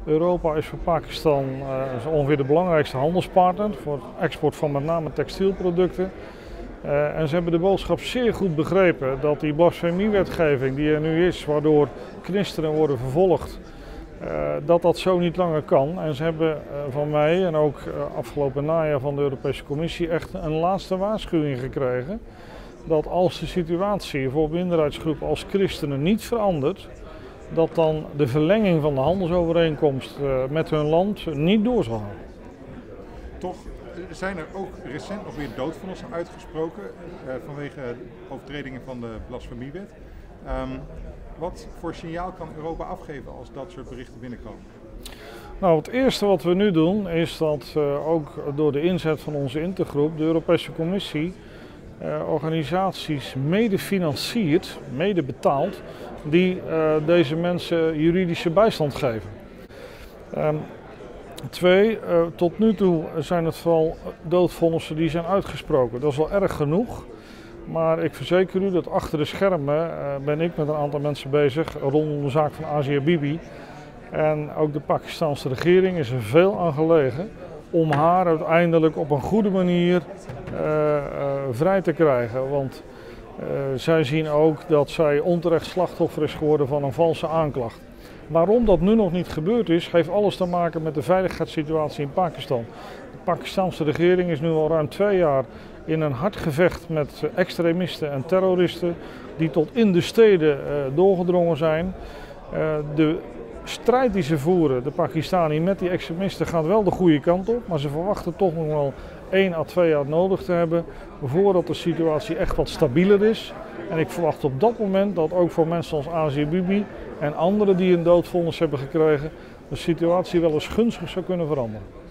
Europa is voor Pakistan ongeveer de belangrijkste handelspartner voor het export van met name textielproducten. En ze hebben de boodschap zeer goed begrepen dat die blasfemiewetgeving die er nu is, waardoor christenen worden vervolgd, dat zo niet langer kan. En ze hebben van mij en ook afgelopen najaar van de Europese Commissie echt een laatste waarschuwing gekregen. Dat als de situatie voor minderheidsgroepen als christenen niet verandert, dat dan de verlenging van de handelsovereenkomst met hun land niet door zal gaan. Toch zijn er ook recent nog weer doodvonnissen uitgesproken vanwege overtredingen van de blasfemiewet. Wat voor signaal kan Europa afgeven als dat soort berichten binnenkomen? Nou, het eerste wat we nu doen is dat ook door de inzet van onze intergroep de Europese Commissie organisaties mede financiert, mede betaalt, die deze mensen juridische bijstand geven. Twee, tot nu toe zijn het vooral doodvonnissen die zijn uitgesproken. Dat is wel erg genoeg, maar ik verzeker u dat achter de schermen ben ik met een aantal mensen bezig rondom de zaak van Asia Bibi. En ook de Pakistanse regering is er veel aan gelegen om haar uiteindelijk op een goede manier vrij te krijgen. Want zij zien ook dat zij onterecht slachtoffer is geworden van een valse aanklacht. Waarom dat nu nog niet gebeurd is, heeft alles te maken met de veiligheidssituatie in Pakistan. De Pakistanse regering is nu al ruim 2 jaar in een hard gevecht met extremisten en terroristen die tot in de steden doorgedrongen zijn. De strijd die ze voeren, de Pakistani met die extremisten, gaat wel de goede kant op, maar ze verwachten toch nog wel 1 à 2 jaar nodig te hebben voordat de situatie echt wat stabieler is. En ik verwacht op dat moment dat ook voor mensen als Asia Bibi en anderen die een doodvonnis hebben gekregen, de situatie wel eens gunstig zou kunnen veranderen.